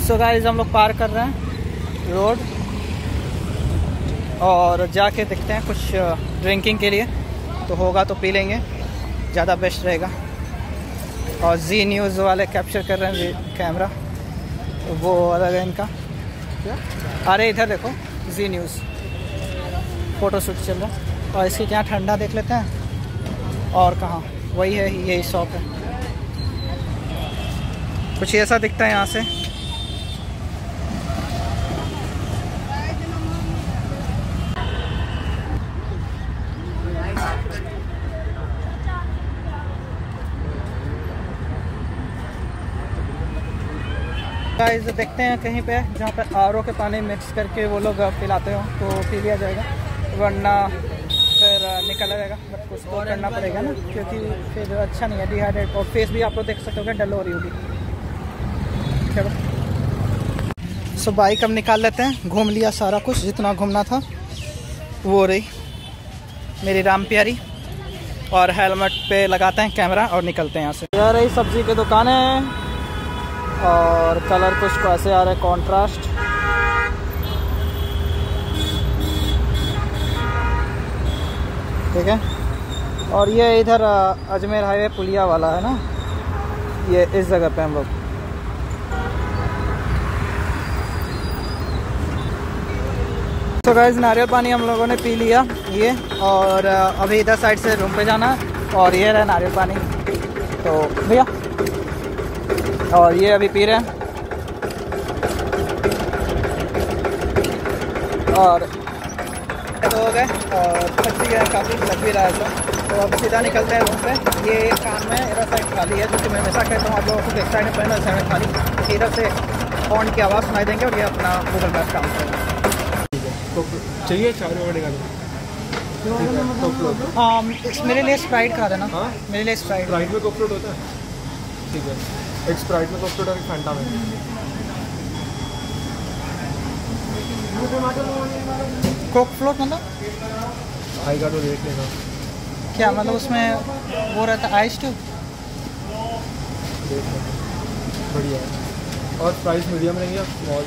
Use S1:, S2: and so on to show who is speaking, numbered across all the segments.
S1: So guys हम लोग पार कर रहे हैं रोड और जाके देखते हैं कुछ ड्रिंकिंग के लिए, तो होगा तो पी लेंगे, ज़्यादा बेस्ट रहेगा। और जी न्यूज़ वाले कैप्चर कर रहे हैं कैमरा, वो अलग है इनका। अरे इधर देखो जी न्यूज़ फ़ोटो शूट चल रहा है। और इसके क्या ठंडा देख लेते हैं। और कहाँ, वही है, यही शॉप है। कुछ ऐसा दिखता है यहाँ से। गाइस देखते हैं कहीं पे जहाँ पे आरओ के पानी मिक्स करके वो लोग पिलाते हो तो पी लिया जाएगा, वरना फिर निकल जाएगा। बट कुछ तो करना पड़ेगा ना, क्योंकि फिर अच्छा नहीं है डिहाइड्रेट। और फेस भी आप लोग देख सकते हो डल हो रही होगी। चलो सो बाइक अब निकाल लेते हैं। घूम लिया सारा कुछ जितना घूमना था। वो रही मेरी राम प्यारी, और हेलमेट पे लगाते हैं कैमरा और निकलते हैं यहाँ से। यह रही सब्जी की दुकानें और कलर कुछ को ऐसे आ रहा है कॉन्ट्रास्ट। ठीक है, और ये इधर अजमेर हाईवे पुलिया वाला है ना, ये इस जगह पे हम लोग। तो गाइस नारियल पानी हम लोगों ने पी लिया ये, और अभी इधर साइड से रूम पे जाना है। और ये रहा नारियल पानी, तो भैया, और ये अभी पी रहे हैं। और तो हो गए और थक भी गए, काफ़ी लग भी रहा है। तो अब सीधा निकलते हैं रूम पे। ये काम में इधर साइड खाली है, जैसे मैं हमेशा कहता हूँ आप लोगों को, एक साइड में पहले साइड में खाली। इधर से हॉर्न की आवाज़ सुनाई देंगे और ये अपना गूगल मैप काम करेगा।
S2: चाहिए चारों वड़े का
S1: मेरे लिए स्प्राइट खा देना। हाँ मेरे लिए स्प्राइट।
S2: स्प्राइट में कोक होता है, ठीक है। एक स्प्राइट में कोक और एक फैंटा में।
S1: कोक फ्लोट मतलब
S2: आई का तो रेट लेगा
S1: क्या, मतलब उसमें वो रहता है आइस ट्यूब।
S2: बढ़िया है। और प्राइस मीडियम रहेंगे या स्मॉल?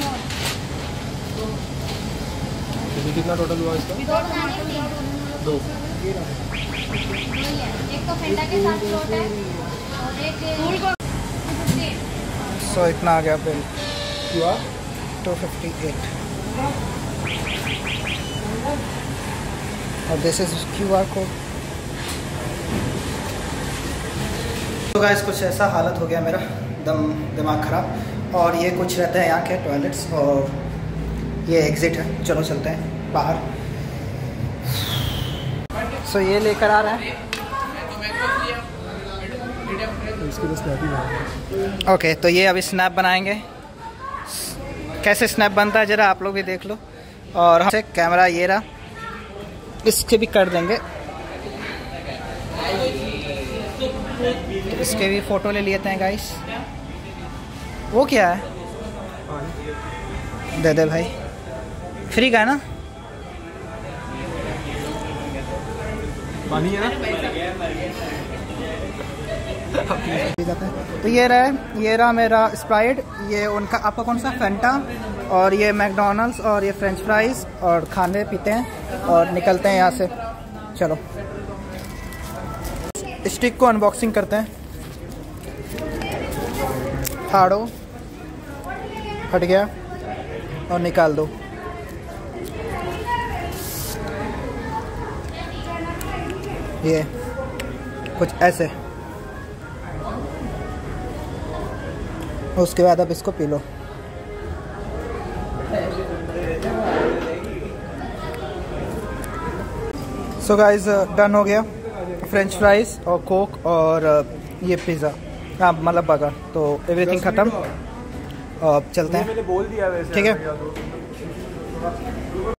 S2: कितना टोटल हुआ इसका? 2।
S3: एक तो फेंटा के साथ फ्लोट है और एक
S1: सो इतना आ गया बिल,
S2: क्या
S1: 258। और दिस इज QR कोड। तो गाइस कुछ ऐसा हालत हो गया मेरा, दिमाग ख़राब। और ये कुछ रहता है यहाँ के टॉयलेट्स, और ये एग्ज़िट है। चलो चलते हैं बाहर। सो ये लेकर आ रहे हैं। ओके तो ये अभी स्नैप बनाएंगे। कैसे स्नैप बनता है ज़रा आप लोग भी देख लो। और हमसे कैमरा ये रहा, इसके भी कर देंगे, तो इसके भी फ़ोटो ले लेते हैं गाइस। वो क्या है, दे दे भाई, फ्री का है ना?
S2: पानी है ना?
S1: तो ये रहा मेरा स्प्राइट, ये उनका, आपका कौन सा, फैंटा, और ये मैकडोनल्ड्स, और ये फ्रेंच फ्राइज, और खाने पीते हैं और निकलते हैं यहाँ से। चलो स्टिक को अनबॉक्सिंग करते हैं। फाड़ो, फट गया और निकाल दो। ये कुछ ऐसे, उसके बाद अब इसको पी लो। सो गाइस डन हो गया, फ्रेंच फ्राइज और कोक और ये पिज़्ज़ा, हाँ मतलब बर्गर, तो एवरीथिंग ख़त्म। अब चलते हैं,
S2: मैंने बोल दिया वैसे,
S1: ठीक है।